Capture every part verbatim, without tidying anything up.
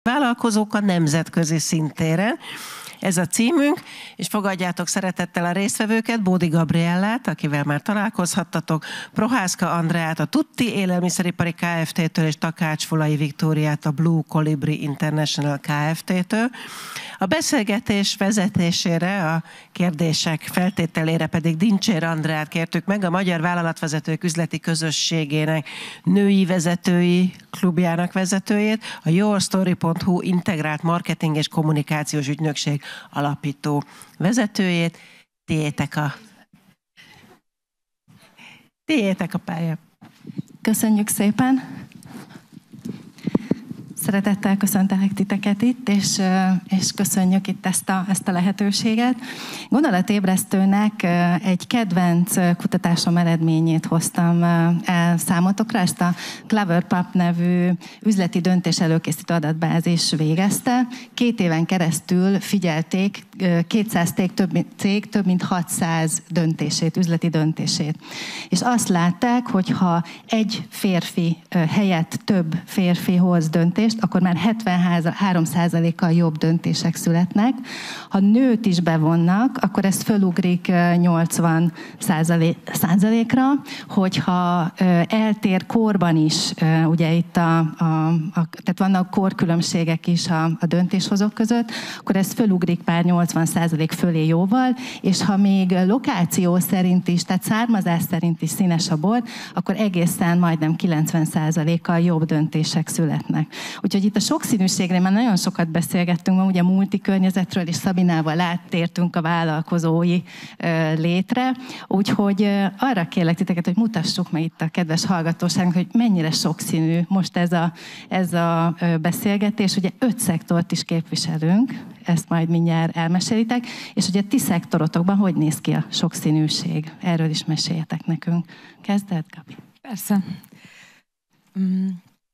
vállalkozók a nemzetközi szintéren. Ez a címünk, és fogadjátok szeretettel a résztvevőket, Bódi Gabriellát, akivel már találkozhattatok, Prohászka Andreát, a Tutti Élelmiszeripari Kft-től, és Takács Fulai Viktóriát, a Blue Colibri International Kft-től. A beszélgetés vezetésére, a kérdések feltételére pedig Dincsér Andreát kértük meg, a Magyar Vállalatvezetők Üzleti Közösségének női vezetői klubjának vezetőjét, a yourstory pont hu integrált marketing és kommunikációs ügynökség alapító vezetőjét. Tiétek a, tiétek a pálya. Köszönjük szépen! Szeretettel köszöntelek titeket itt, és, és köszönjük itt ezt a, ezt a lehetőséget. Gondolatébresztőnek egy kedvenc kutatásom eredményét hoztam el számotokra. Ezt a CleverPub nevű üzleti döntés előkészítő adatbázis végezte. Két éven keresztül figyelték kétszáz cég több, cég több mint hatszáz döntését, üzleti döntését. És azt látták, hogy ha egy férfi helyett több férfi hoz döntést, akkor már hetvenhárom százalékkal jobb döntések születnek. Ha nőt is bevonnak, akkor ez fölugrik nyolcvan százalékra, hogyha eltér korban is, ugye itt a, a, a tehát vannak korkülönbségek is a, a döntéshozók között, akkor ez fölugrik már nyolcvan százalék fölé jóval, és ha még lokáció szerint is, tehát származás szerint is színes a bor, akkor egészen majdnem kilencven százalékkal jobb döntések születnek. Úgyhogy itt a sokszínűségre már nagyon sokat beszélgettünk, ma ugye multikörnyezetről, és Szabinával áttértünk a vállalkozói létre. Úgyhogy arra kérlek titeket, hogy mutassuk meg itt a kedves hallgatóságnak, hogy mennyire sokszínű most ez a, ez a beszélgetés. Ugye öt szektort is képviselünk, ezt majd mindjárt elmesélitek, és ugye a ti szektorotokban hogy néz ki a sokszínűség? Erről is meséljetek nekünk. Kezded, Gabi? Persze. Mm.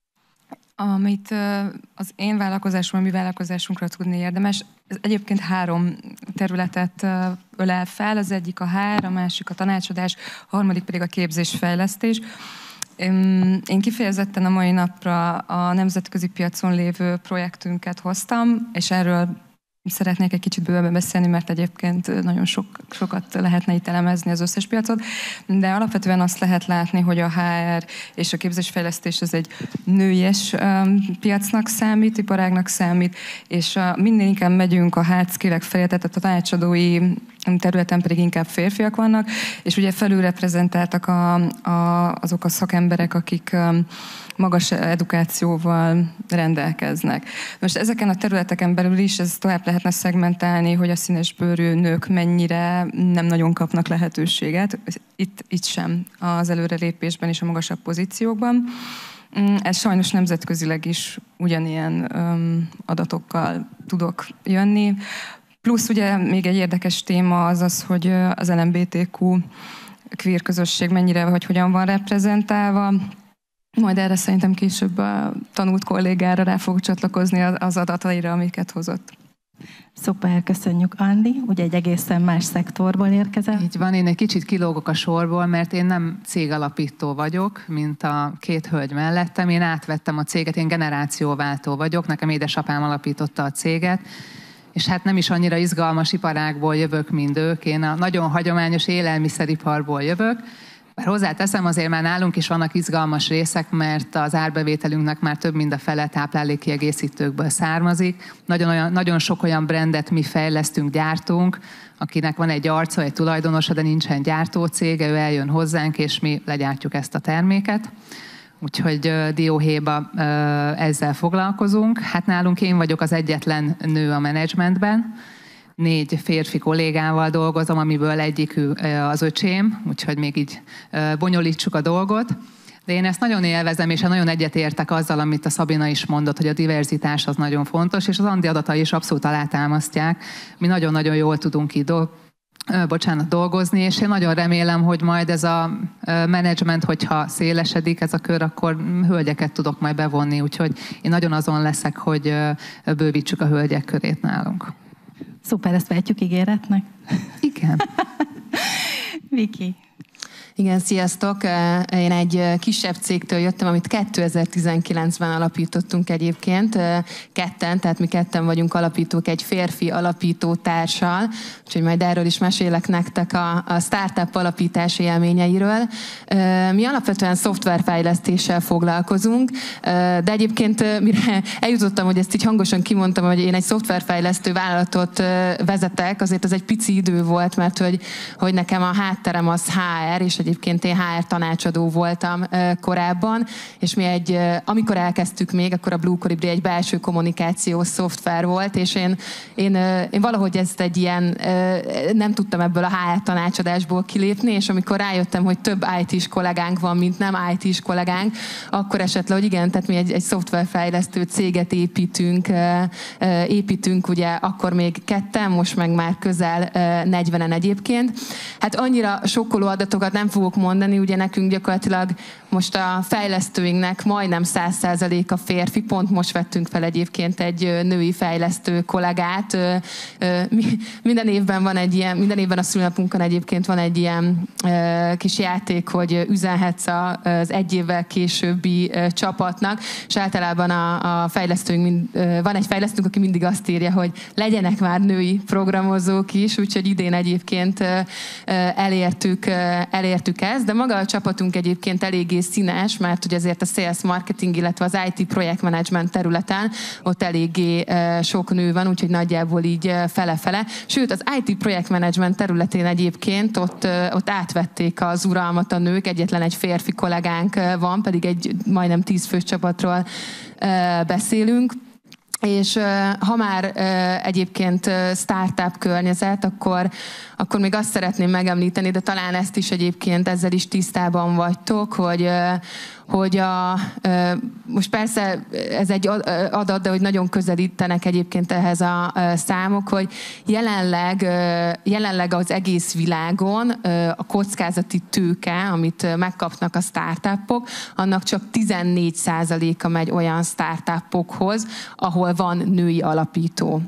Amit az én vállalkozásom, a mi vállalkozásunkra tudni érdemes, ez egyébként három területet ölel fel, az egyik a há er, a másik a tanácsadás, a harmadik pedig a képzésfejlesztés. Én kifejezetten a mai napra a nemzetközi piacon lévő projektünket hoztam, és erről szeretnék egy kicsit bővebben beszélni, mert egyébként nagyon sok, sokat lehetne itt elemezni az összes piacot, de alapvetően azt lehet látni, hogy a há er és a képzésfejlesztés az egy nőies um, piacnak számít, iparágnak számít, és uh, minden inkább megyünk a hard skill-ek felé, tehát a tanácsadói területen pedig inkább férfiak vannak, és ugye felülreprezentáltak a, a, azok a szakemberek, akik um, magas edukációval rendelkeznek. Most ezeken a területeken belül is ez tovább lehetne szegmentálni, hogy a színesbőrű nők mennyire nem nagyon kapnak lehetőséget, itt, itt sem az előrelépésben és a magasabb pozíciókban. Ez sajnos nemzetközileg is ugyanilyen um, adatokkal tudok jönni. Plusz ugye még egy érdekes téma az az, hogy az el em bé té kú queer közösség mennyire vagy hogyan van reprezentálva. Majd erre szerintem később a tanult kollégára rá fogok csatlakozni az adataira, amiket hozott. Szuper, köszönjük, Andi. Ugye egy egészen más szektorból érkezel. Így van, én egy kicsit kilógok a sorból, mert én nem cégalapító vagyok, mint a két hölgy mellettem. Én átvettem a céget, én generációváltó vagyok, nekem édesapám alapította a céget, és hát nem is annyira izgalmas iparágból jövök, mint ők. Én a nagyon hagyományos élelmiszeriparból jövök. Bár hozzáteszem, azért már nálunk is vannak izgalmas részek, mert az árbevételünknek már több mint a fele táplálékkiegészítőkből származik. Nagyon, olyan, nagyon sok olyan brandet mi fejlesztünk, gyártunk, akinek van egy arca, egy tulajdonosa, de nincsen gyártócége, ő eljön hozzánk, és mi legyártjuk ezt a terméket. Úgyhogy dióhéjba ezzel foglalkozunk. Hát nálunk én vagyok az egyetlen nő a menedzsmentben. Négy férfi kollégával dolgozom, amiből egyikű az öcsém, úgyhogy még így bonyolítsuk a dolgot. De én ezt nagyon élvezem, és nagyon egyetértek azzal, amit a Szabina is mondott, hogy a diverzitás az nagyon fontos, és az Andi adatai is abszolút alátámasztják. Mi nagyon-nagyon jól tudunk így bocsánat, dolgozni, és én nagyon remélem, hogy majd ez a menedzsment, hogyha szélesedik ez a kör, akkor hölgyeket tudok majd bevonni, úgyhogy én nagyon azon leszek, hogy bővítsük a hölgyek körét nálunk. Szuper, ezt vehetjük ígéretnek? Igen. Viki. Igen, sziasztok! Én egy kisebb cégtől jöttem, amit kétezer-tizenkilencben alapítottunk egyébként. Ketten, tehát mi ketten vagyunk alapítók egy férfi alapító társal, úgyhogy majd erről is mesélek nektek a, a startup alapítási élményeiről. Mi alapvetően szoftverfejlesztéssel foglalkozunk, de egyébként mire eljutottam, hogy ezt így hangosan kimondtam, hogy én egy szoftverfejlesztő vállalatot vezetek, azért ez egy pici idő volt, mert hogy, hogy nekem a hátterem az há er, és egyébként én há er tanácsadó voltam korábban, és mi egy, amikor elkezdtük még, akkor a Blue Colibri egy belső kommunikációs szoftver volt, és én, én, én valahogy ezt egy ilyen, nem tudtam ebből a há er tanácsadásból kilépni, és amikor rájöttem, hogy több í té-s kollégánk van, mint nem í té-s kollégánk, akkor esett le, hogy igen, tehát mi egy, egy szoftverfejlesztő céget építünk, építünk ugye akkor még ketten, most meg már közel negyvenen egyébként. Hát annyira sokkoló adatokat nem fogok mondani, ugye nekünk gyakorlatilag most a fejlesztőinknek majdnem száz százalék a férfi, pont most vettünk fel egyébként egy női fejlesztő kollégát. Minden évben van egy ilyen, minden évben a szülinapunkon egyébként van egy ilyen kis játék, hogy üzenhetsz az egy évvel későbbi csapatnak, és általában a, a fejlesztőink, mind, van egy fejlesztőnk, aki mindig azt írja, hogy legyenek már női programozók is, úgyhogy idén egyébként elértük, elértük ezt, de maga a csapatunk egyébként eléggé színes, mert ugye azért a sales marketing, illetve az í té projektmenedzsment területen ott eléggé sok nő van, úgyhogy nagyjából így fele-fele. Sőt, az í té projektmenedzsment területén egyébként ott, ott átvették az uralmat a nők, egyetlen egy férfi kollégánk van, pedig egy majdnem tíz fős csapatról beszélünk. És ha már egyébként startup környezet, akkor, akkor még azt szeretném megemlíteni, de talán ezt is egyébként ezzel is tisztában vagytok, hogy, hogy a, most persze ez egy adat, de hogy nagyon közelítenek egyébként ehhez a számok, hogy jelenleg, jelenleg az egész világon a kockázati tőke, amit megkapnak a startupok, annak csak tizennégy százaléka megy olyan startupokhoz, ahol van női alapító.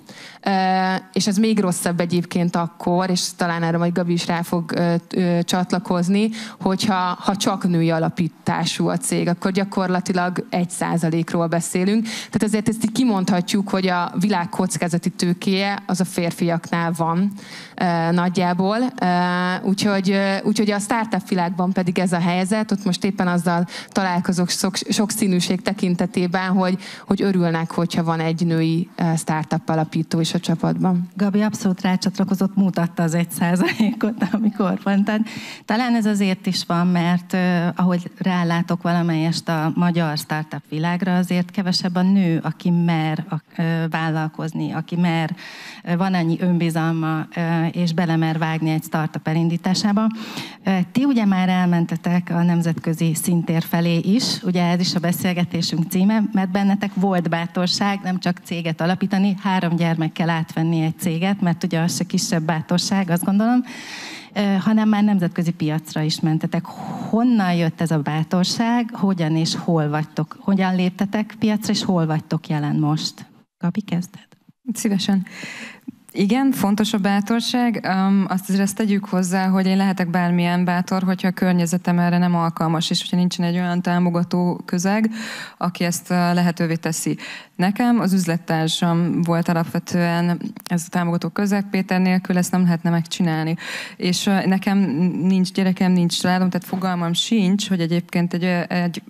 És ez még rosszabb egyébként akkor, és talán erre majd Gabi is rá fog csatlakozni, hogyha ha csak női alapítású a cég, akkor gyakorlatilag egy százalékról beszélünk. Tehát ezért ezt így kimondhatjuk, hogy a világ kockázati tőkéje az a férfiaknál van nagyjából. Úgyhogy, úgyhogy a startup világban pedig ez a helyzet, ott most éppen azzal találkozok sok, sokszínűség tekintetében, hogy, hogy örülnek, hogyha van egy női startup alapító is a csapatban. Gabi abszolút rácsatlakozott, mutatta az egy százalékot, amikor van. Tehát, talán ez azért is van, mert uh, ahogy rálátok valamelyest a magyar startup világra, azért kevesebb a nő, aki mer uh, vállalkozni, aki mer, uh, van annyi önbizalma, uh, és belemer vágni egy startup elindításába. Uh, ti ugye már elmentetek a nemzetközi szintér felé is, ugye ez is a beszélgetésünk címe, mert bennetek volt bátorság nem csak céget alapítani, három gyermekkel átvenni egy céget, mert ugye az se kisebb bátorság, azt gondolom, hanem már nemzetközi piacra is mentetek. Honnan jött ez a bátorság, hogyan és hol vagytok? Hogyan léptetek piacra, és hol vagytok jelen most? Gabi, kezded? Szívesen. Igen, fontos a bátorság. Um, azt azért ezt tegyük hozzá, hogy én lehetek bármilyen bátor, hogyha a környezetem erre nem alkalmas, és hogyha nincsen egy olyan támogató közeg, aki ezt lehetővé teszi. Nekem az üzlettársam volt alapvetően ez a támogató közeg, Péter nélkül ezt nem lehetne megcsinálni. És nekem nincs gyerekem, nincs családom, tehát fogalmam sincs, hogy egyébként egy, egy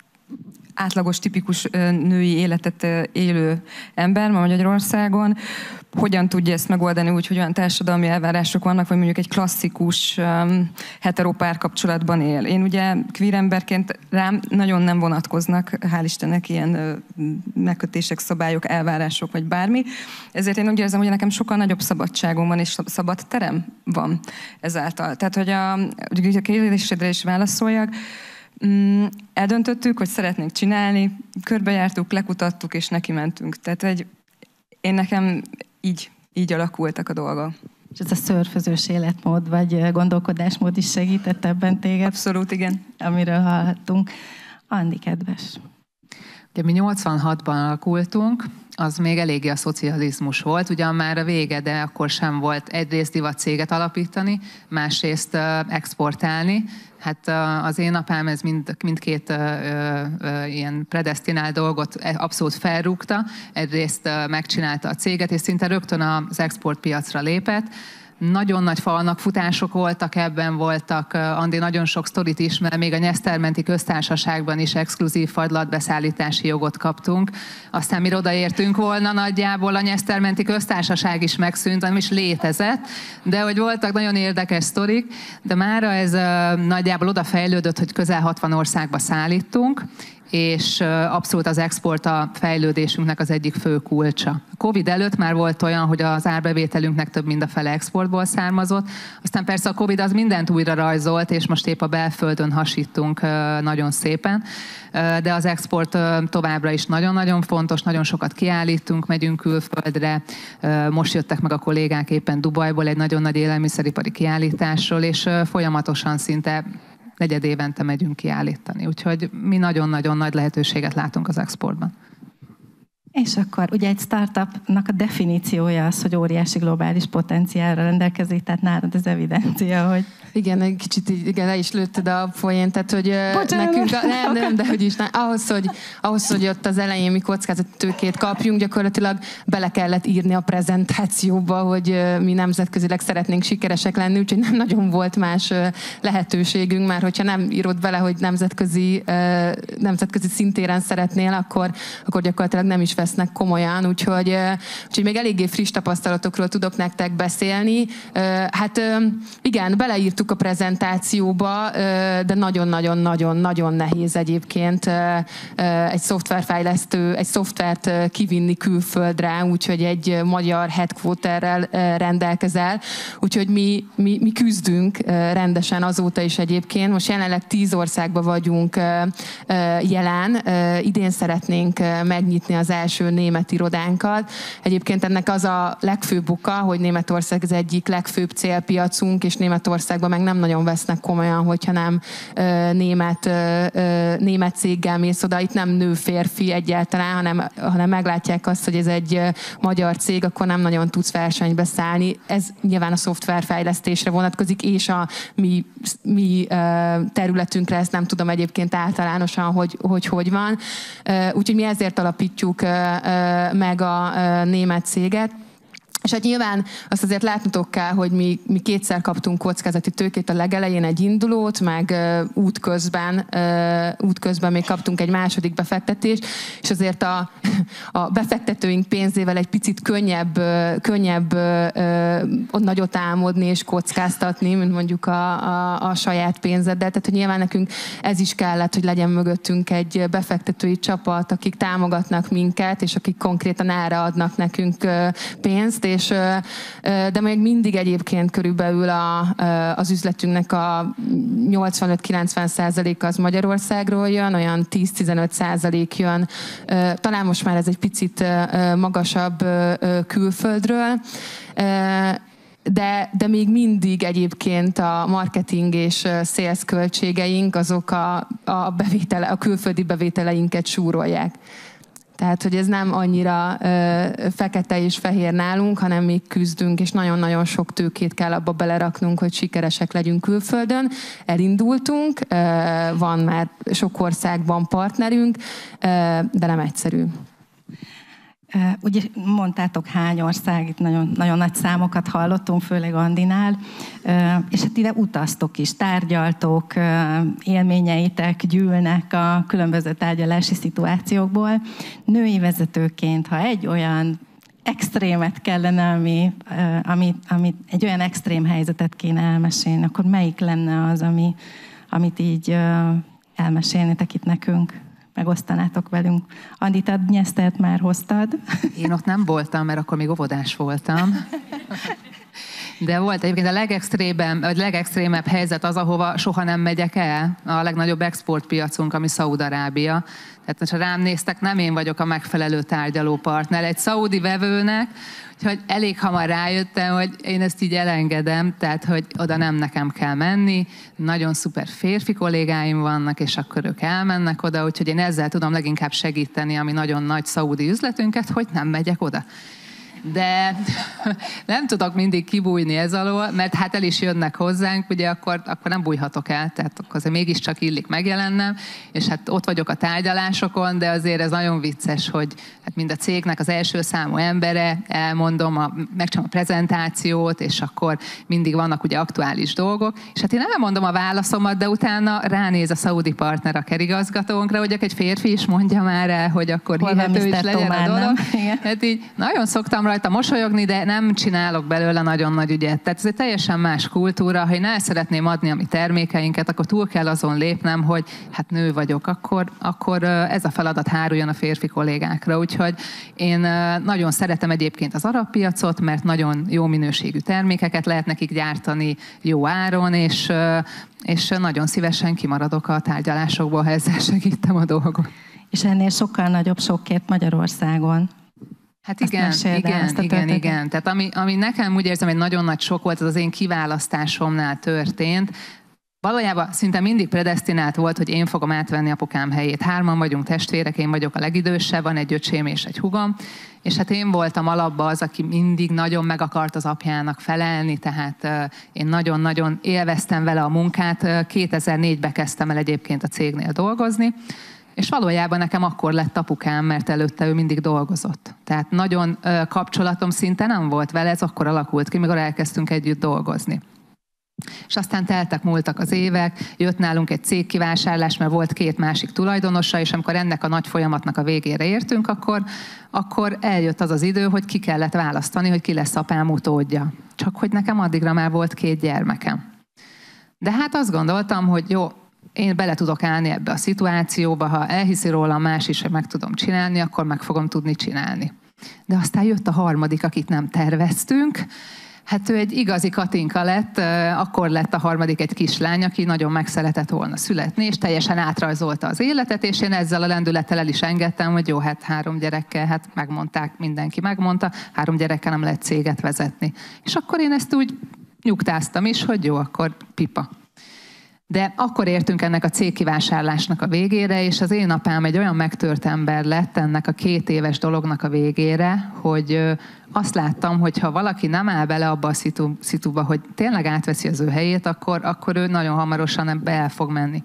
átlagos, tipikus női életet élő ember ma Magyarországon hogyan tudja ezt megoldani úgy, hogy olyan társadalmi elvárások vannak, vagy mondjuk egy klasszikus um, hetero párkapcsolatban él. Én ugye queer emberként rám nagyon nem vonatkoznak, hál' Istennek, ilyen uh, megkötések, szabályok, elvárások, vagy bármi. Ezért én úgy érzem, hogy nekem sokkal nagyobb szabadságom van, és szabad terem van ezáltal. Tehát, hogy a, a kérdésedre is válaszoljak, Mm, eldöntöttük, hogy szeretnénk csinálni, körbejártuk, lekutattuk, és neki mentünk. Tehát egy, én nekem így, így alakultak a dolgok. És ez a szörfözős életmód, vagy gondolkodásmód is segített ebben téged? Abszolút, igen. Amiről hallhattunk. Andi, kedves. Ugye mi nyolcvanhatban alakultunk, az még eléggé a szocializmus volt, ugyan már a vége, de akkor sem volt egyrészt divat céget alapítani, másrészt exportálni. Hát az én apám ez mind, mindkét ö, ö, ilyen predesztinált dolgot abszolút felrúgta. Egyrészt megcsinálta a céget, és szinte rögtön az exportpiacra lépett. Nagyon nagy falnak futások voltak, ebben voltak, Andi nagyon sok sztorit ismer, még a Nyesztermenti Köztársaságban is exkluzív fagylatbeszállítási jogot kaptunk. Aztán mire odaértünk volna, nagyjából a Nyesztermenti Köztársaság is megszűnt, nem is létezett, de hogy voltak nagyon érdekes sztorik, de mára ez nagyjából odafejlődött, hogy közel hatvan országba szállítunk, és abszolút az export a fejlődésünknek az egyik fő kulcsa. A Covid előtt már volt olyan, hogy az árbevételünknek több mint a fele exportból származott, aztán persze a Covid az mindent újra rajzolt, és most épp a belföldön hasítunk nagyon szépen, de az export továbbra is nagyon-nagyon fontos, nagyon sokat kiállítunk, megyünk külföldre, most jöttek meg a kollégák éppen Dubajból egy nagyon nagy élelmiszeripari kiállításról, és folyamatosan szinte negyed évente megyünk kiállítani. Úgyhogy mi nagyon-nagyon nagy lehetőséget látunk az exportban. És akkor ugye egy startupnak a definíciója az, hogy óriási globális potenciálra rendelkezik, tehát nálad az evidencia, hogy... Igen, egy kicsit így, igen, le is lőtted a folyén, tehát hogy Bocsánat. nekünk, a, nem, nem, de hogy is, nem, ahhoz, hogy, ahhoz, hogy ott az elején mi kockázatitőkét kapjunk, gyakorlatilag bele kellett írni a prezentációba, hogy mi nemzetközileg szeretnénk sikeresek lenni, úgyhogy nem nagyon volt más lehetőségünk, már hogyha nem írod bele, hogy nemzetközi, nemzetközi szintéren szeretnél, akkor, akkor gyakorlatilag nem is vesznek komolyan, úgyhogy, úgyhogy még eléggé friss tapasztalatokról tudok nektek beszélni. Hát igen, beleírt a prezentációba, de nagyon-nagyon-nagyon-nagyon nehéz egyébként egy szoftverfejlesztő, egy szoftvert kivinni külföldre, úgyhogy egy magyar headquarterrel rendelkezel. Úgyhogy mi, mi, mi küzdünk rendesen azóta is egyébként. Most jelenleg tíz országban vagyunk jelen. Idén szeretnénk megnyitni az első német irodánkat. Egyébként ennek az a legfőbb oka, hogy Németország az egyik legfőbb célpiacunk, és Németországban meg nem nagyon vesznek komolyan, hogyha nem ö, német, ö, ö, német céggel mész oda. Itt nem nő-férfi egyáltalán, hanem, hanem meglátják azt, hogy ez egy ö, magyar cég, akkor nem nagyon tudsz versenybe szállni. Ez nyilván a szoftverfejlesztésre vonatkozik, és a mi, mi ö, területünkre, ezt nem tudom egyébként általánosan, hogy hogy, hogy van. Ö, úgyhogy mi ezért alapítjuk ö, ö, meg a ö, német céget. És hát nyilván azt azért látnotok kell, hogy mi, mi kétszer kaptunk kockázati tőkét, a legelején egy indulót, meg uh, útközben, uh, útközben még kaptunk egy második befektetést, és azért a, a befektetőink pénzével egy picit könnyebb, uh, könnyebb uh, uh, nagyot álmodni és kockáztatni, mint mondjuk a, a, a saját pénzeddel. Tehát, hogy nyilván nekünk ez is kellett, hogy legyen mögöttünk egy befektetői csapat, akik támogatnak minket, és akik konkrétan erre adnak nekünk uh, pénzt, és, de még mindig egyébként körülbelül a, az üzletünknek a nyolcvanöt-kilencven százalék az Magyarországról jön, olyan tíz-tizenöt százalék jön, talán most már ez egy picit magasabb külföldről, De, de még mindig egyébként a marketing és sales költségeink azok a, a, bevétele, a külföldi bevételeinket súrolják. Tehát, hogy ez nem annyira ö, fekete és fehér nálunk, hanem még küzdünk, és nagyon-nagyon sok tőkét kell abba beleraknunk, hogy sikeresek legyünk külföldön. Elindultunk, ö, van már sok országban partnerünk, ö, de nem egyszerű. Ugye mondtátok hány ország, itt nagyon, nagyon nagy számokat hallottunk, főleg Andinál, és hát ide utaztok is, tárgyaltok, élményeitek gyűlnek a különböző tárgyalási szituációkból. Női vezetőként, ha egy olyan extrémet kellene, ami, ami, ami egy olyan extrém helyzetet kéne elmesélni, akkor melyik lenne az, ami, amit így elmesélnétek itt nekünk? Megosztanátok velünk. Andi, te Nyesztert már hoztad? Én ott nem voltam, mert akkor még óvodás voltam. De volt egyébként a legextrémebb, a legextrémebb helyzet az, ahova soha nem megyek el, a legnagyobb exportpiacunk, ami Szaúd-Arábia. Tehát most, ha rám néztek, nem én vagyok a megfelelő tárgyalópartner egy szaúdi vevőnek, úgyhogy elég hamar rájöttem, hogy én ezt így elengedem, tehát hogy oda nem nekem kell menni, nagyon szuper férfi kollégáim vannak, és akkor ők elmennek oda, úgyhogy én ezzel tudom leginkább segíteni a mi nagyon nagy szaúdi üzletünket, hogy nem megyek oda. De nem tudok mindig kibújni ez alól, mert hát el is jönnek hozzánk, ugye akkor, akkor nem bújhatok el, tehát akkor azért mégiscsak illik megjelennem, és hát ott vagyok a tárgyalásokon, de azért ez nagyon vicces, hogy hát mind a cégnek az első számú embere, elmondom, a, megcsinálom a prezentációt, és akkor mindig vannak ugye aktuális dolgok, és hát én elmondom a válaszomat, de utána ránéz a szaudi partner a kerigazgatónkra, hogy egy férfi is mondja már el, hogy akkor hihető is legyen a dolog. Hát így nagyon szoktam rajta mosolyogni, de nem csinálok belőle nagyon nagy ügyet. Tehát ez egy teljesen más kultúra. Ha én el szeretném adni a mi termékeinket, akkor túl kell azon lépnem, hogy hát nő vagyok, akkor, akkor ez a feladat háruljon a férfi kollégákra. Úgyhogy én nagyon szeretem egyébként az arab piacot, mert nagyon jó minőségű termékeket lehet nekik gyártani jó áron, és, és nagyon szívesen kimaradok a tárgyalásokból, ha ezzel segítem a dolgot. És ennél sokkal nagyobb sokkért Magyarországon. Hát igen, igen, igen, igen. Tehát ami, ami nekem úgy érzem, egy nagyon nagy sok volt, az az én kiválasztásomnál történt. Valójában szinte mindig predesztinált volt, hogy én fogom átvenni apukám helyét. Hárman vagyunk testvérek, én vagyok a legidősebb, van egy öcsém és egy húgom, és hát én voltam alapban az, aki mindig nagyon meg akart az apjának felelni, tehát uh, én nagyon-nagyon élveztem vele a munkát. kétezer-négyben kezdtem el egyébként a cégnél dolgozni, és valójában nekem akkor lett apukám, mert előtte ő mindig dolgozott. Tehát nagyon ö, kapcsolatom szinte nem volt vele, ez akkor alakult ki, mikor elkezdtünk együtt dolgozni. És aztán teltek, múltak az évek, jött nálunk egy cégkivásárlás, mert volt két másik tulajdonosa, és amikor ennek a nagy folyamatnak a végére értünk, akkor, akkor eljött az az idő, hogy ki kellett választani, hogy ki lesz apám utódja. Csak hogy nekem addigra már volt két gyermekem. De hát azt gondoltam, hogy jó, én bele tudok állni ebbe a szituációba, ha elhiszi rólam más is, hogy meg tudom csinálni, akkor meg fogom tudni csinálni. De aztán jött a harmadik, akit nem terveztünk. Hát ő egy igazi Katinka lett, akkor lett a harmadik egy kislány, aki nagyon meg szeretett volna születni, és teljesen átrajzolta az életet, és én ezzel a lendülettel el is engedtem, hogy jó, hát három gyerekkel, hát megmondták, mindenki megmondta, három gyerekkel nem lehet céget vezetni. És akkor én ezt úgy nyugtáztam is, hogy jó, akkor pipa. De akkor értünk ennek a cégkivásárlásnak a végére, és az én apám egy olyan megtört ember lett ennek a két éves dolognak a végére, hogy azt láttam, hogy ha valaki nem áll bele abba a szitu, szituba, hogy tényleg átveszi az ő helyét, akkor, akkor ő nagyon hamarosan ebbe el fog menni.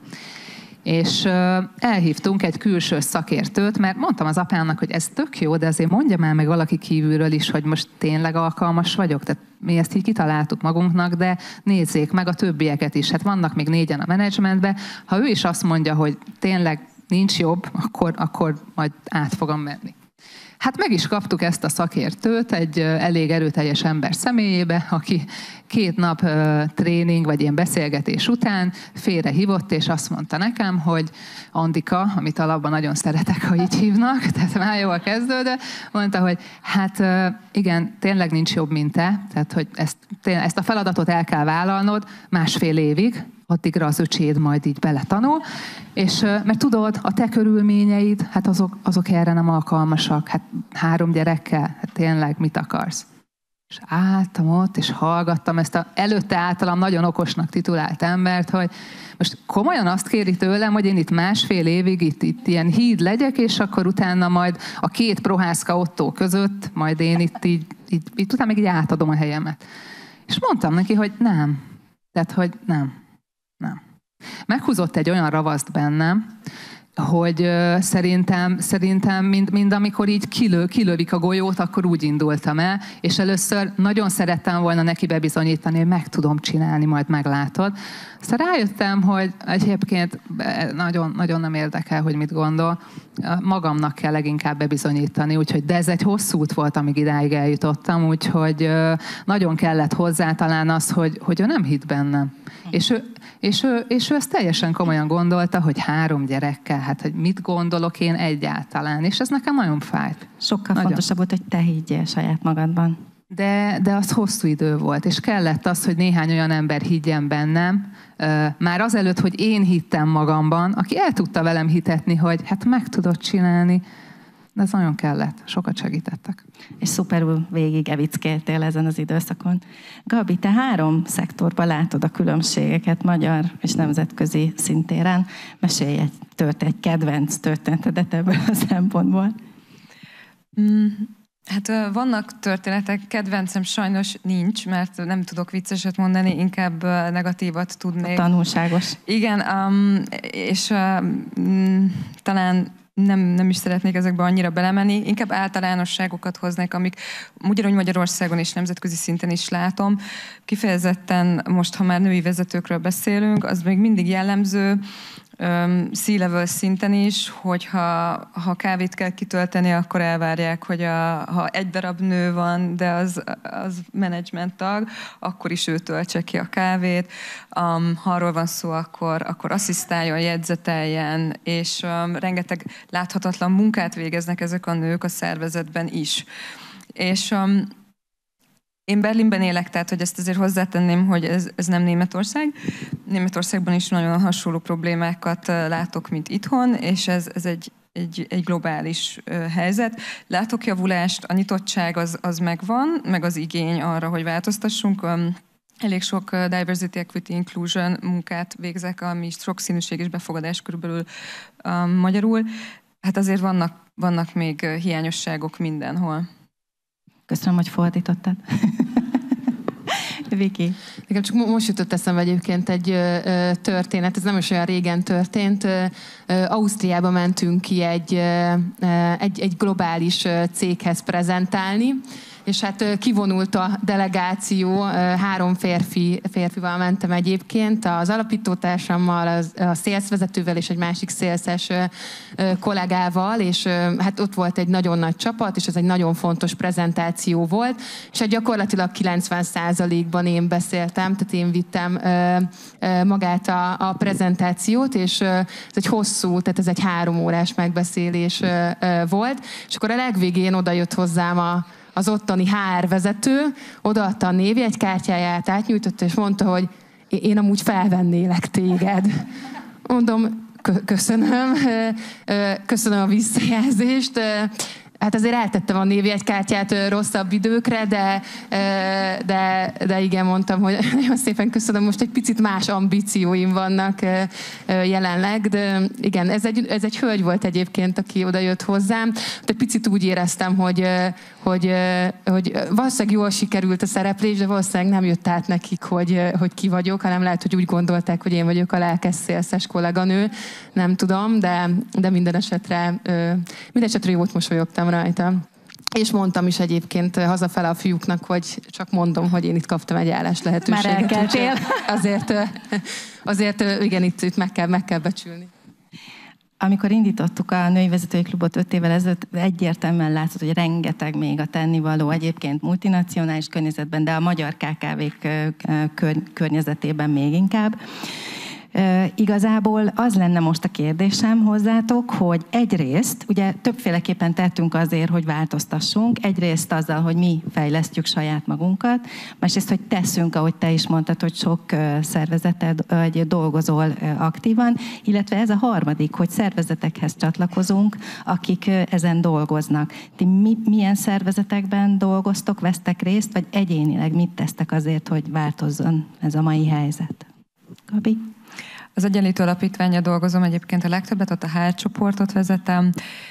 És elhívtunk egy külső szakértőt, mert mondtam az apámnak, hogy ez tök jó, de azért mondja már meg valaki kívülről is, hogy most tényleg alkalmas vagyok. Tehát mi ezt így kitaláltuk magunknak, de nézzék meg a többieket is. Hát vannak még négyen a menedzsmentben. Ha ő is azt mondja, hogy tényleg nincs jobb, akkor, akkor majd át fogom menni. Hát meg is kaptuk ezt a szakértőt egy elég erőteljes ember személyébe, aki két nap uh, tréning vagy ilyen beszélgetés után félre hívott, és azt mondta nekem, hogy Andika, amit alapban nagyon szeretek, ha így hívnak, tehát már jól kezdődött, mondta, hogy hát uh, igen, tényleg nincs jobb, mint te, tehát hogy ezt, ezt a feladatot el kell vállalnod másfél évig, addigra az öcséd majd így beletanul, és mert tudod, a te körülményeid, hát azok, azok erre nem alkalmasak, hát három gyerekkel, hát tényleg mit akarsz? És álltam ott, és hallgattam ezt a előtte általam nagyon okosnak titulált embert, hogy most komolyan azt kéri tőlem, hogy én itt másfél évig itt, itt ilyen híd legyek, és akkor utána majd a két Prohászka Ottó között, majd én itt így, így, így utána még így átadom a helyemet. És mondtam neki, hogy nem. Tehát, hogy nem. Nem. Meghúzott egy olyan ravaszt bennem, hogy uh, szerintem, szerintem mind, mind amikor így kilő, kilövik a golyót, akkor úgy indultam el, és először nagyon szerettem volna neki bebizonyítani, hogy meg tudom csinálni, majd meglátod. Aztán rájöttem, hogy egyébként nagyon, nagyon nem érdekel, hogy mit gondol. Magamnak kell leginkább bebizonyítani, úgyhogy, de ez egy hosszú út volt, amíg idáig eljutottam, úgyhogy uh, nagyon kellett hozzá talán az, hogy, hogy ő nem hitt bennem. És ő, és, ő, és ő ezt teljesen komolyan gondolta, hogy három gyerekkel, hát hogy mit gondolok én egyáltalán, és ez nekem nagyon fájt. Sokkal nagyon. fontosabb volt, hogy te higgyél saját magadban. De, de az hosszú idő volt, és kellett az, hogy néhány olyan ember higgyen bennem, már azelőtt, hogy én hittem magamban, aki el tudta velem hitetni, hogy hát meg tudod csinálni, de ez nagyon kellett, sokat segítettek. És szuperül végig evickéltél ezen az időszakon. Gabi, te három szektorban látod a különbségeket magyar és nemzetközi szintéren. Mesélj egy, tört, egy kedvenc történetedet ebből a szempontból. Mm. Hát vannak történetek, kedvencem sajnos nincs, mert nem tudok vicceset mondani, inkább negatívat tudnék. A tanulságos. Igen, um, és um, talán nem, nem is szeretnék ezekbe annyira belemenni, inkább általánosságokat hoznék, amik ugyanúgy Magyarországon és nemzetközi szinten is látom. Kifejezetten most, ha már női vezetőkről beszélünk, az még mindig jellemző, C-level szinten is, hogyha ha kávét kell kitölteni, akkor elvárják, hogy a, ha egy darab nő van, de az, az menedzsment tag, akkor is ő töltse ki a kávét. Um, ha arról van szó, akkor, akkor asszisztáljon, jegyzeteljen, és um, rengeteg láthatatlan munkát végeznek ezek a nők a szervezetben is. És um, én Berlinben élek, tehát hogy ezt azért hozzátenném, hogy ez, ez nem Németország. Németországban is nagyon hasonló problémákat látok, mint itthon, és ez, ez egy, egy, egy globális helyzet. Látok javulást, a nyitottság az, az megvan, meg az igény arra, hogy változtassunk. Elég sok diversity, equity, inclusion munkát végzek, ami sokszínűség és befogadás körülbelül um, magyarul. Hát azért vannak, vannak még hiányosságok mindenhol. Köszönöm, hogy fordítottad. Viki. Nekem csak most jutott eszembe egyébként egy ö, történet, ez nem is olyan régen történt. Ö, Ausztriába mentünk ki egy, ö, egy, egy globális céghez prezentálni, és hát kivonult a delegáció, három férfi, férfival mentem egyébként, az alapítótársammal, a szélszvezetővel és egy másik szélszes kollégával, és hát ott volt egy nagyon nagy csapat, és ez egy nagyon fontos prezentáció volt, és hát gyakorlatilag kilencven százalékban én beszéltem, tehát én vittem magát a, a prezentációt, és ez egy hosszú, tehát ez egy három órás megbeszélés volt, és akkor a legvégén oda jött hozzám a az ottani há er vezető, odaadta a névjegykártyáját, átnyújtotta, és mondta, hogy én amúgy felvennélek téged. Mondom, köszönöm, köszönöm a visszajelzést. Hát azért eltettem a névjegykártyát rosszabb időkre, de, de, de igen, mondtam, hogy nagyon szépen köszönöm, most egy picit más ambícióim vannak jelenleg, de igen, ez egy, ez egy hölgy volt egyébként, aki oda jött hozzám. De picit úgy éreztem, hogy, hogy, hogy valószínűleg jól sikerült a szereplés, de valószínűleg nem jött át nekik, hogy, hogy ki vagyok, hanem lehet, hogy úgy gondolták, hogy én vagyok a lelkes szélszes kolléganő, nem tudom, de, de minden esetre, minden esetre jót mosolyogtam rajta. És mondtam is egyébként hazafele a fiúknak, hogy csak mondom, hogy én itt kaptam egy állás lehetőséget. Már elkeltél. Azért, azért igen, itt, itt meg, kell, meg kell becsülni. Amikor indítottuk a Női Vezetői Klubot öt évvel ezelőtt, egyértelműen látszott, hogy rengeteg még a tennivaló egyébként multinacionális környezetben, de a magyar ká ká vék környezetében még inkább. Uh, igazából az lenne most a kérdésem hozzátok, hogy egyrészt, ugye többféleképpen tettünk azért, hogy változtassunk, egyrészt azzal, hogy mi fejlesztjük saját magunkat, másrészt, hogy teszünk, ahogy te is mondtad, hogy sok uh, szervezeted vagy dolgozol uh, aktívan, illetve ez a harmadik, hogy szervezetekhez csatlakozunk, akik uh, ezen dolgoznak. Ti mi, milyen szervezetekben dolgoztok, vesztek részt, vagy egyénileg mit tesztek azért, hogy változzon ez a mai helyzet? Gabi? Az Egyenlítő Alapítvánnyal dolgozom egyébként a legtöbbet, ott a há er csoportot vezetem.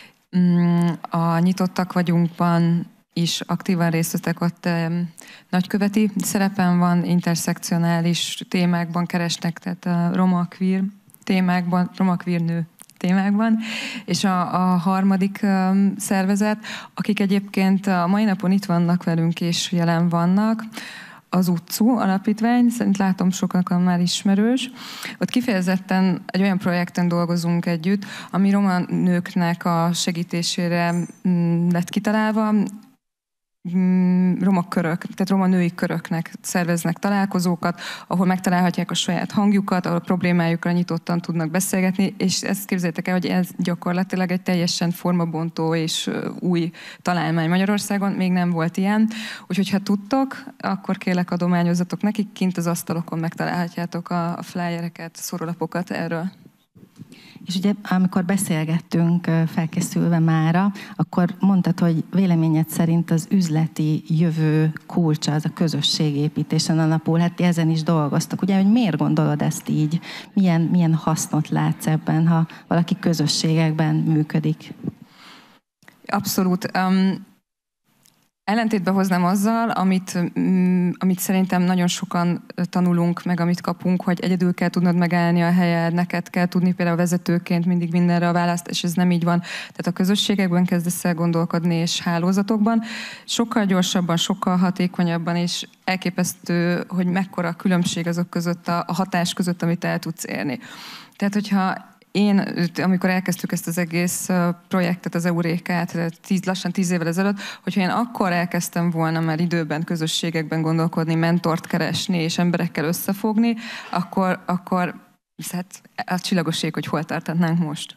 A Nyitottak vagyunkban is aktívan részt veszek, ott nagyköveti szerepem van, interszekcionális témákban keresnek, tehát a roma queer témákban, roma queer nő témákban, és a, a harmadik um, szervezet, akik egyébként a mai napon itt vannak velünk és jelen vannak, az utcú alapítvány, szerint látom sokan már ismerős. Ott kifejezetten egy olyan projekten dolgozunk együtt, ami roma nőknek a segítésére lett kitalálva. roma körök, tehát roma női köröknek szerveznek találkozókat, ahol megtalálhatják a saját hangjukat, ahol problémájukra nyitottan tudnak beszélgetni, és ezt képzeljétek el, hogy ez gyakorlatilag egy teljesen formabontó és új találmány Magyarországon, még nem volt ilyen. Úgyhogy ha tudtok, akkor kérlek adományozzatok nekik, kint az asztalokon megtalálhatjátok a, a flyereket, szorolapokat erről. És ugye, amikor beszélgettünk felkészülve mára, akkor mondtad, hogy véleményed szerint az üzleti jövő kulcsa az a közösségépítésen alapul. Hát ezen is dolgoztak. Ugye, hogy miért gondolod ezt így? Milyen, milyen hasznot látsz ebben, ha valaki közösségekben működik? Abszolút. Um, ellentétbe hoznám azzal, amit, mm, amit szerintem nagyon sokan tanulunk, meg amit kapunk, hogy egyedül kell tudnod megállni a helyed, neked kell tudni például vezetőként mindig mindenre a választ, és ez nem így van. Tehát a közösségekben kezdesz el gondolkodni, és hálózatokban sokkal gyorsabban, sokkal hatékonyabban, és elképesztő, hogy mekkora a különbség azok között, a, a hatás között, amit el tudsz érni. Tehát, hogyha én, amikor elkezdtük ezt az egész projektet, az Eurékát, tíz, lassan tíz évvel ezelőtt, hogyha én akkor elkezdtem volna már időben, közösségekben gondolkodni, mentort keresni és emberekkel összefogni, akkor, akkor hát a csillagos ég, hogy hol tartanánk most.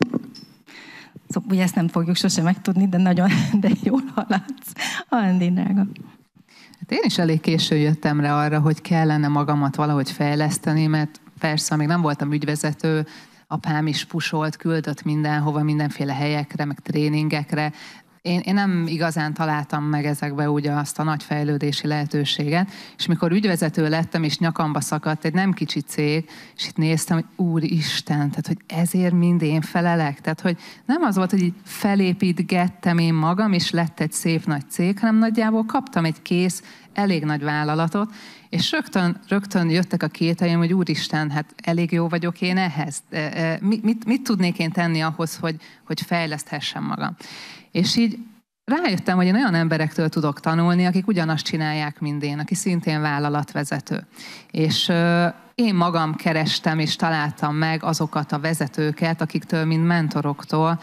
Szóval ugye ezt nem fogjuk sose megtudni, de nagyon de jól haladsz. Andi, drága. Hát én is elég későn jöttem rá arra, hogy kellene magamat valahogy fejleszteni, mert persze, még nem voltam ügyvezető, apám is pusolt, küldött mindenhova, mindenféle helyekre, meg tréningekre. Én, én nem igazán találtam meg ezekbe úgy azt a nagy fejlődési lehetőséget, és mikor ügyvezető lettem, és nyakamba szakadt egy nem kicsi cég, és itt néztem, hogy úristen, tehát hogy ezért mind én felelek. Tehát, hogy nem az volt, hogy így felépítgettem én magam, és lett egy szép nagy cég, hanem nagyjából kaptam egy kész, elég nagy vállalatot, és rögtön, rögtön jöttek a kételjeim, hogy úristen, hát elég jó vagyok én ehhez. Mit, mit, mit tudnék én tenni ahhoz, hogy, hogy fejleszthessem magam? És így rájöttem, hogy én olyan emberektől tudok tanulni, akik ugyanazt csinálják, mint én, aki szintén vállalatvezető. És én magam kerestem és találtam meg azokat a vezetőket, akiktől, mint mentoroktól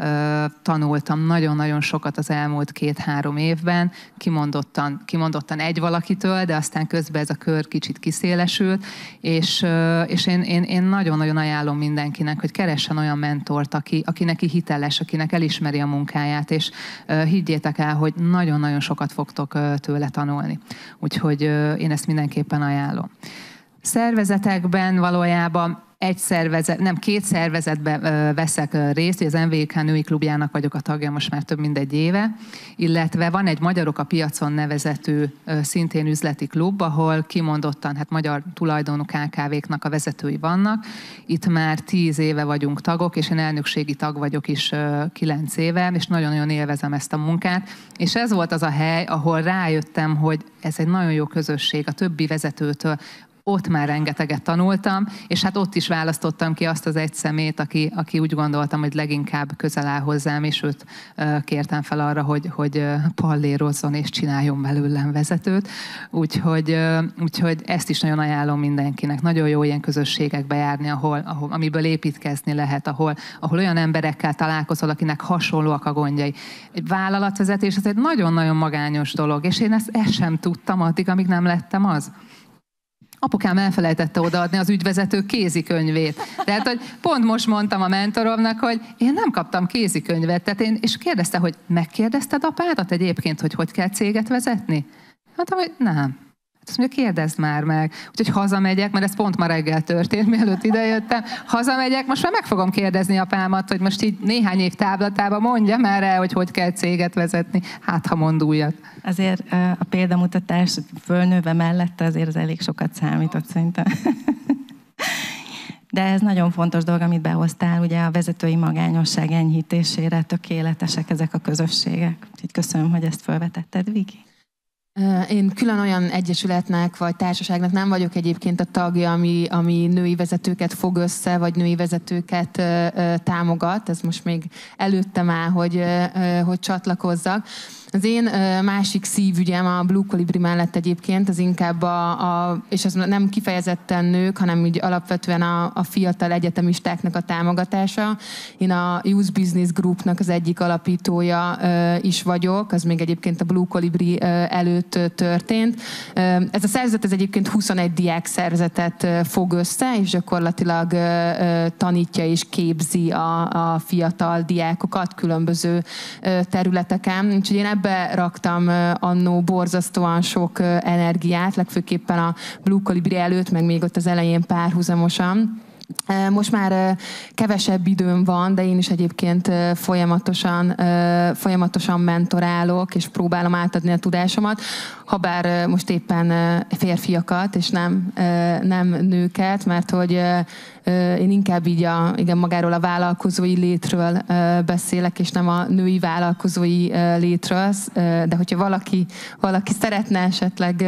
tanultam nagyon-nagyon sokat az elmúlt két-három évben, kimondottan, kimondottan egy valakitől, de aztán közben ez a kör kicsit kiszélesült, és, és én, én, én nagyon-nagyon ajánlom mindenkinek, hogy keressen olyan mentort, aki, aki neki hiteles, akinek elismeri a munkáját, és higgyétek el, hogy nagyon-nagyon sokat fogtok tőle tanulni. Úgyhogy én ezt mindenképpen ajánlom. Szervezetekben valójában egy szervezet, nem két szervezetben veszek részt, az em vé ká női klubjának vagyok a tagja most már több mint egy éve, illetve van egy Magyarok a piacon nevezetű szintén üzleti klub, ahol kimondottan hát magyar tulajdonú ká ká véknak a vezetői vannak. Itt már tíz éve vagyunk tagok, és én elnökségi tag vagyok is kilenc éve, és nagyon-nagyon élvezem ezt a munkát. És ez volt az a hely, ahol rájöttem, hogy ez egy nagyon jó közösség a többi vezetőtől. Ott már rengeteget tanultam, és hát ott is választottam ki azt az egy szemét, aki, aki úgy gondoltam, hogy leginkább közel áll hozzám, és őt uh, kértem fel arra, hogy, hogy uh, pallérozzon és csináljon belőlem vezetőt. Úgyhogy, uh, úgyhogy ezt is nagyon ajánlom mindenkinek. Nagyon jó ilyen közösségekbe járni, ahol, ahol, amiből építkezni lehet, ahol, ahol olyan emberekkel találkozol, akinek hasonlóak a gondjai. Egy vállalatvezetés az egy nagyon-nagyon magányos dolog, és én ezt, ezt sem tudtam addig, amíg nem lettem az. Apukám elfelejtette odaadni az ügyvezető kézikönyvét. Tehát, hogy pont most mondtam a mentoromnak, hogy én nem kaptam kézikönyvet. Tehát én, és kérdezte, hogy megkérdezted apádat egyébként, hogy hogy kell céget vezetni? Mondtam, hogy nem. Azt mondja, kérdezd már meg. Úgyhogy hazamegyek, mert ez pont ma reggel történt, mielőtt idejöttem. Hazamegyek, most már meg fogom kérdezni apámat, hogy most így néhány év táblatába mondja már el, hogy hogy kell céget vezetni. Hát, ha mond újat. Azért a példamutatás fölnőve mellette azért az elég sokat számított szerintem. De ez nagyon fontos dolog, amit behoztál, ugye a vezetői magányosság enyhítésére tökéletesek ezek a közösségek. Úgyhogy köszönöm, hogy ezt felvetetted, Viki. Én külön olyan egyesületnek vagy társaságnak nem vagyok egyébként a tagja, ami, ami női vezetőket fog össze, vagy női vezetőket támogat. Ez most még előttem áll, hogy, hogy csatlakozzak. Az én másik szívügyem a Blue Colibri mellett egyébként, az inkább a, a és ez nem kifejezetten nők, hanem úgy alapvetően a, a fiatal egyetemistáknak a támogatása. Én a Youth Business Groupnak az egyik alapítója is vagyok, az még egyébként a Blue Colibri előtt történt. Ez a szervezet ez egyébként huszonegy diák szervezetet fog össze, és gyakorlatilag tanítja és képzi a, a fiatal diákokat különböző területeken. Úgyhogy én ebbe raktam annó borzasztóan sok energiát, legfőképpen a Blue Colibri előtt, meg még ott az elején párhuzamosan. Most már kevesebb időm van, de én is egyébként folyamatosan, folyamatosan mentorálok, és próbálom átadni a tudásomat, habár most éppen férfiakat, és nem, nem nőket, mert hogy én inkább így a, igen, magáról a vállalkozói létről beszélek, és nem a női vállalkozói létről, de hogyha valaki, valaki szeretne esetleg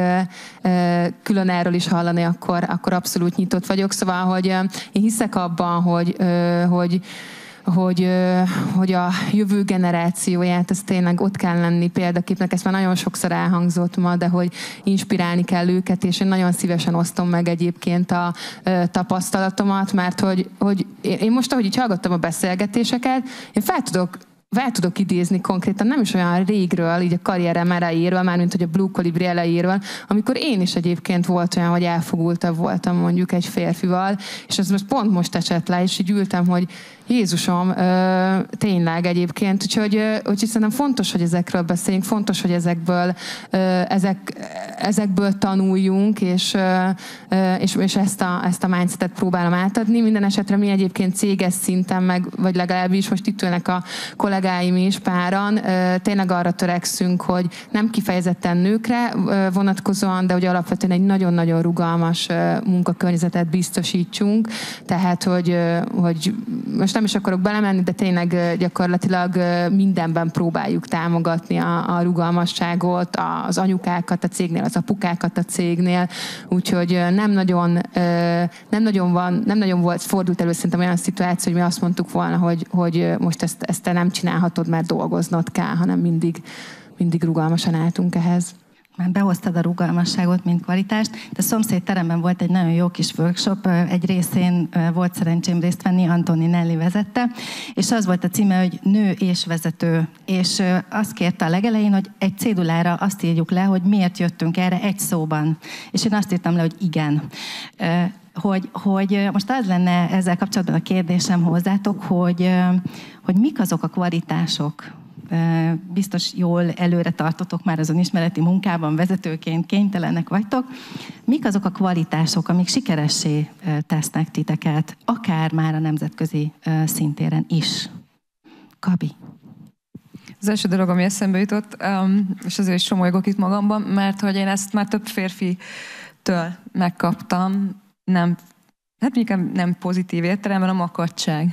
külön erről is hallani, akkor, akkor abszolút nyitott vagyok. Szóval, hogy én hiszek abban, hogy, hogy Hogy, hogy a jövő generációját, ez tényleg ott kell lenni példaképnek, ezt már nagyon sokszor elhangzott ma, de hogy inspirálni kell őket, és én nagyon szívesen osztom meg egyébként a tapasztalatomat, mert hogy, hogy én most, ahogy így hallgattam a beszélgetéseket, én fel tudok fel tudok idézni konkrétan, nem is olyan régről, így a karrierem elejéről, mármint hogy a Blue Colibri elejéről, amikor én is egyébként volt olyan, hogy elfogultabb voltam mondjuk egy férfival, és ez most pont most esett le, és így ültem, hogy Jézusom, ö, tényleg egyébként, úgyhogy, úgyhogy szerintem fontos, hogy ezekről beszéljünk, fontos, hogy ezekből, ö, ezek, ezekből tanuljunk, és, ö, és, és ezt, a, ezt a mindsetet próbálom átadni. Minden esetre mi egyébként céges szinten, meg, vagy legalábbis most itt ülnek a kollégáim is páran, ö, tényleg arra törekszünk, hogy nem kifejezetten nőkre ö, vonatkozóan, de hogy alapvetően egy nagyon-nagyon rugalmas ö, munkakörnyezetet biztosítsunk, tehát, hogy, ö, hogy most nem is akarok belemenni, de tényleg gyakorlatilag mindenben próbáljuk támogatni a, a rugalmasságot, az anyukákat a cégnél, az apukákat a cégnél, úgyhogy nem nagyon, nem nagyon van, nem nagyon volt, fordult elő szerintem olyan szituáció, hogy mi azt mondtuk volna, hogy, hogy most ezt, ezt te nem csinálhatod, mert dolgoznod kell, hanem mindig, mindig rugalmasan álltunk ehhez. Már behoztad a rugalmasságot, mint kvalitást. De a szomszéd teremben volt egy nagyon jó kis workshop, egy részén volt szerencsém részt venni, Antoni Nelli vezette, és az volt a címe, hogy nő és vezető. És azt kérte a legelején, hogy egy cédulára azt írjuk le, hogy miért jöttünk erre egy szóban. És én azt írtam le, hogy igen. Hogy, hogy most az lenne ezzel kapcsolatban a kérdésem hozzátok, hogy, hogy mik azok a kvalitások, biztos jól előre tartotok már azon ismereti munkában, vezetőként kénytelenek vagytok. Mik azok a kvalitások, amik sikeressé tesznek titeket, akár már a nemzetközi szintéren is? Gabi. Az első dolog, ami eszembe jutott, és azért is somolygok itt magamban, mert hogy én ezt már több férfitől megkaptam, nem, hát inkább nem pozitív értelemben, a makadtság.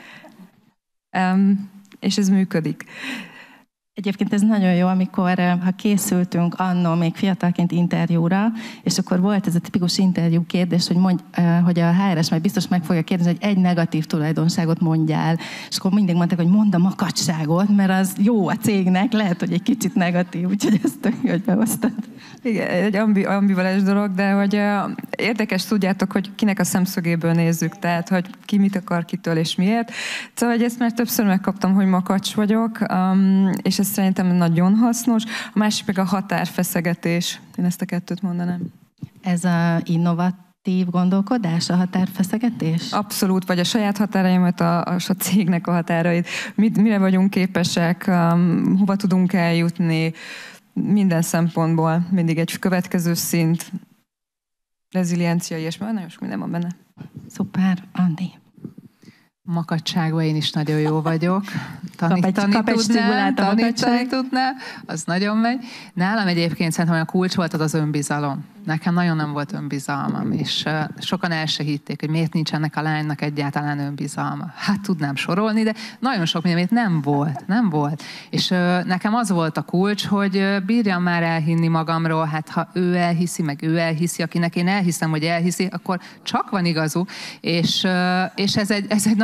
Um, és ez működik. Egyébként ez nagyon jó, amikor ha készültünk annó még fiatalként interjúra, és akkor volt ez a tipikus interjú kérdés, hogy, mondj, hogy a há er es majd biztos meg fogja kérdezni, hogy egy negatív tulajdonságot mondjál. És akkor mindig mondták, hogy mondd a makacságot, mert az jó a cégnek, lehet, hogy egy kicsit negatív, úgyhogy ezt tök, hogy behoztad. Igen, egy ambi, ambivalens dolog, de hogy uh, érdekes, tudjátok, hogy kinek a szemszögéből nézzük, tehát, hogy ki mit akar, kitől és miért. Szóval, hogy ezt már többször megkaptam, hogy makacs vagyok, um, és ez szerintem nagyon hasznos. A másik meg a határfeszegetés. Én ezt a kettőt mondanám. Ez a innovatív gondolkodás, a határfeszegetés? Abszolút, vagy a saját határaimat, a, a, a cégnek a határait. Mit, mire vagyunk képesek, um, hova tudunk eljutni, minden szempontból mindig egy következő szint, reziliencia, ilyesmi, nagyon sok minden van benne. Szuper, Andi. Makacságban én is nagyon jó vagyok. Tanítani kap egy, tudnám, tanítani tudnám, az nagyon megy. Nálam egyébként szerintem a kulcs volt az az önbizalom. Nekem nagyon nem volt önbizalmam, és uh, sokan el se hitték, hogy miért nincs ennek a lánynak egyáltalán önbizalma. Hát tudnám sorolni, de nagyon sok minden, nem volt, nem volt. És uh, nekem az volt a kulcs, hogy uh, bírjam már elhinni magamról, hát ha ő elhiszi, meg ő elhiszi, akinek én elhiszem, hogy elhiszi, akkor csak van igazuk, és, uh, és ez, egy, ez egy nagyon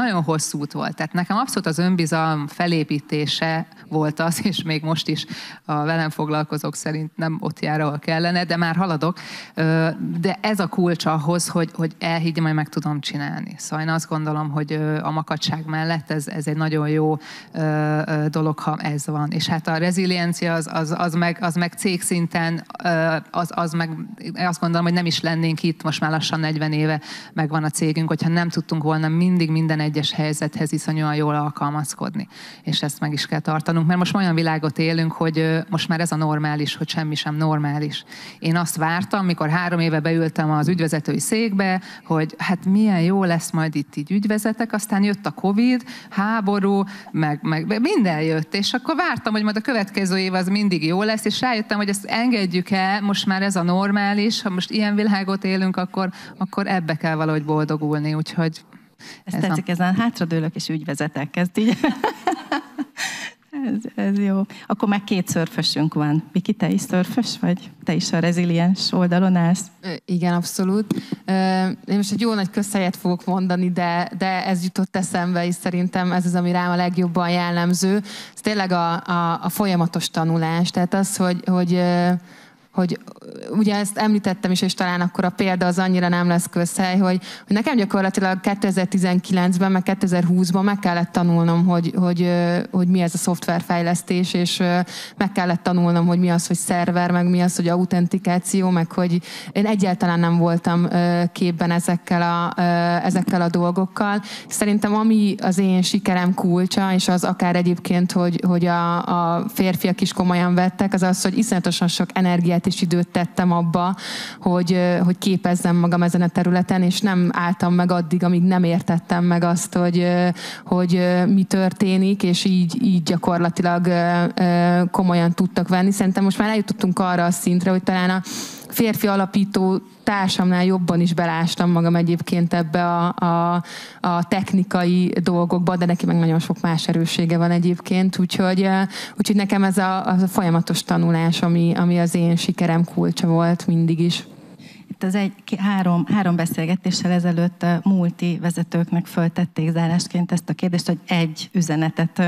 nagyon hosszú út volt. Tehát nekem abszolút az önbizalom felépítése volt az, és még most is a velem foglalkozók szerint nem ott jár, ahol kellene, de már haladok. De ez a kulcs ahhoz, hogy, hogy elhiggyem, hogy meg tudom csinálni. Szóval én azt gondolom, hogy a makacság mellett ez, ez egy nagyon jó dolog, ha ez van. És hát a reziliencia az, az, az, meg, az meg cégszinten, az, az meg azt gondolom, hogy nem is lennénk itt, most már lassan negyven éve megvan a cégünk, hogyha nem tudtunk volna mindig minden egyes helyzethez iszonyúan jól alkalmazkodni. És ezt meg is kell tartanunk, mert most olyan világot élünk, hogy most már ez a normális, hogy semmi sem normális. Én azt vártam, mikor három éve beültem az ügyvezetői székbe, hogy hát milyen jó lesz majd itt így ügyvezetek, aztán jött a Covid, háború, meg, meg minden jött, és akkor vártam, hogy majd a következő év az mindig jó lesz, és rájöttem, hogy ezt engedjük el, most már ez a normális, ha most ilyen világot élünk, akkor, akkor ebbe kell valahogy boldogulni, úgyhogy... Ez, ez tetszik, a... ezen hátradőlök és ügyvezetek, ezt így... ez, ez jó. Akkor már két szörfösünk van. Viki, te is szörfös vagy? Te is a reziliens oldalon állsz? Igen, abszolút. Én most egy jó nagy közhelyet fogok mondani, de, de ez jutott eszembe, és szerintem ez az, ami rám a legjobban jellemző. Ez tényleg a, a, a folyamatos tanulás. Tehát az, hogy, hogy hogy ugye ezt említettem is, és talán akkor a példa az annyira nem lesz közhely, hogy, hogy nekem gyakorlatilag kétezer-tizenkilencben, meg kétezer-húszban meg kellett tanulnom, hogy, hogy, hogy mi ez a szoftverfejlesztés, és meg kellett tanulnom, hogy mi az, hogy szerver, meg mi az, hogy autentikáció, meg hogy én egyáltalán nem voltam képben ezekkel a, ezekkel a dolgokkal. Szerintem ami az én sikerem kulcsa, és az akár egyébként, hogy, hogy a, a férfiak is komolyan vettek, az az, hogy iszonyatosan sok energiát és időt tettem abba, hogy, hogy képezzem magam ezen a területen, és nem álltam meg addig, amíg nem értettem meg azt, hogy, hogy mi történik, és így, így gyakorlatilag komolyan tudtak venni. Szerintem most már eljutottunk arra a szintre, hogy talán a férfi alapító társamnál jobban is belástam magam egyébként ebbe a, a, a technikai dolgokba, de neki meg nagyon sok más erőssége van egyébként, úgyhogy, úgyhogy nekem ez a, az a folyamatos tanulás, ami, ami az én sikerem kulcsa volt mindig is. Itt az egy, három, három beszélgetéssel ezelőtt multi vezetőknek föltették zárásként ezt a kérdést, hogy egy üzenetet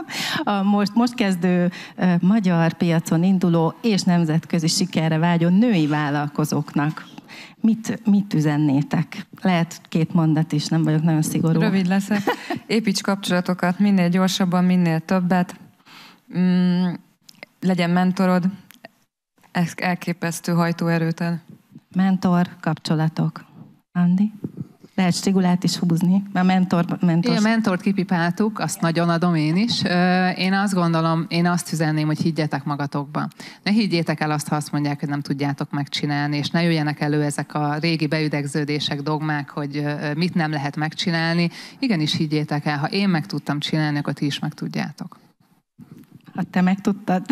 a most, most kezdő magyar piacon induló és nemzetközi sikerre vágyó női vállalkozóknak. Mit, mit üzennétek? Lehet két mondat is, nem vagyok nagyon szigorú. Rövid leszek. Építs kapcsolatokat minél gyorsabban, minél többet. Mm, legyen mentorod. Ez elképesztő hajtóerőt el. Mentor, kapcsolatok. Andi? Lehet stigulát is húzni, mert mentor, mentor. Én a mentort kipipáltuk, azt nagyon adom én is. Én azt gondolom, én azt üzenném, hogy higgyetek magatokba. Ne higgyétek el azt, ha azt mondják, hogy nem tudjátok megcsinálni, és ne jöjjenek elő ezek a régi beüdegződések, dogmák, hogy mit nem lehet megcsinálni. Igenis higgyétek el, ha én meg tudtam csinálni, akkor ti is meg tudjátok. Ha te meg tudtad...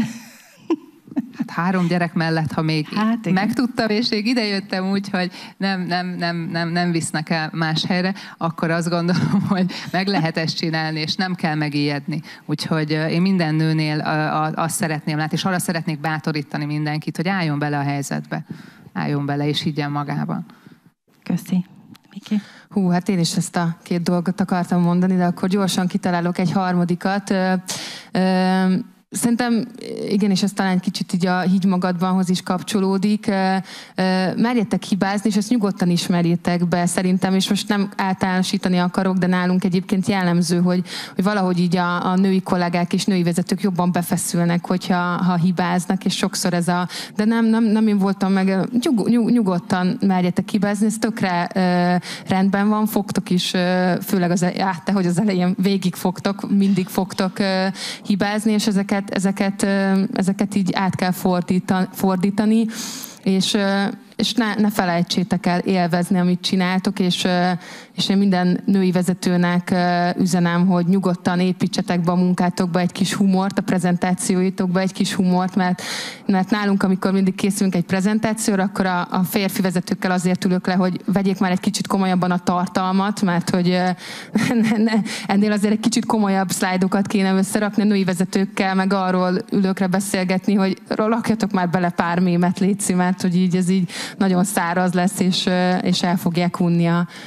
Hát három gyerek mellett, ha még hát, megtudtam, és még idejöttem úgy, hogy nem, nem, nem, nem, nem visznek el más helyre, akkor azt gondolom, hogy meg lehet ezt csinálni, és nem kell megijedni. Úgyhogy én minden nőnél azt szeretném látni, és arra szeretnék bátorítani mindenkit, hogy álljon bele a helyzetbe. Álljon bele, és higgyen magában. Köszi. Miki? Hú, hát én is ezt a két dolgot akartam mondani, de akkor gyorsan kitalálok egy harmadikat. Ö, ö, Szerintem igenis, ez talán kicsit így a higgy magadbanhoz is kapcsolódik. Merjetek hibázni, és ezt nyugodtan ismerjétek be szerintem, és most nem általánosítani akarok, de nálunk egyébként jellemző, hogy, hogy valahogy így a, a női kollégák és női vezetők jobban befeszülnek, hogyha ha hibáznak, és sokszor ez a, de nem, nem, nem én voltam meg, nyug, nyug, nyugodtan merjetek hibázni, ez tökre rendben van, fogtok is, főleg az, á, te, hogy az elején végig fogtok, mindig fogtok hibázni, és ezeket Ezeket, ezeket így át kell fordítani, és, és ne, ne felejtsétek el élvezni, amit csináltok, és, és én minden női vezetőnek üzenem, hogy nyugodtan építsetek be a munkátokba egy kis humort, a prezentációitokba egy kis humort, mert, mert nálunk, amikor mindig készülünk egy prezentációra, akkor a, a férfi vezetőkkel azért ülök le, hogy vegyék már egy kicsit komolyabban a tartalmat, mert hogy ne, ne, ennél azért egy kicsit komolyabb szlájdokat kéne összerakni, a női vezetőkkel, meg arról ülök le beszélgetni, hogy rakjatok már bele pár mémet, létszi, mert hogy így ez így nagyon száraz lesz, és, és el fogják unni a,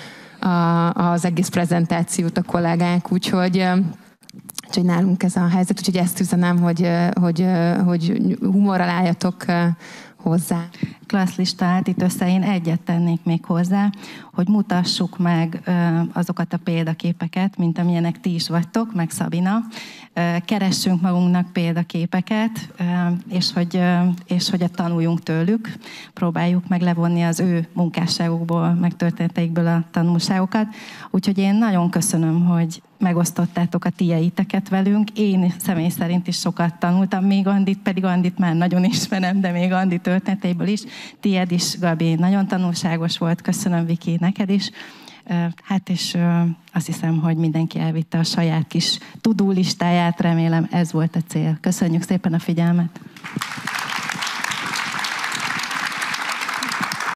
a, az egész prezentációt a kollégák, úgyhogy Úgyhogy nálunk ez a helyzet, úgyhogy ezt üzenem, hogy, hogy, hogy humorral álljatok hozzá. Klasszlista állt itt össze, én egyet tennék még hozzá, hogy mutassuk meg azokat a példaképeket, mint amilyenek ti is vagytok, meg Szabina. Keressünk magunknak példaképeket, és hogy, és hogy tanuljunk tőlük. Próbáljuk meg levonni az ő munkásságukból, meg történeteikből a tanulságokat. Úgyhogy én nagyon köszönöm, hogy megosztottátok a tieiteket velünk. Én személy szerint is sokat tanultam, még Andit, pedig Andit már nagyon ismerem, de még Andi történeteiből is. Tied is, Gabi, nagyon tanulságos volt. Köszönöm, Viki, neked is. Hát és azt hiszem, hogy mindenki elvitte a saját kis tudó listáját, remélem ez volt a cél. Köszönjük szépen a figyelmet!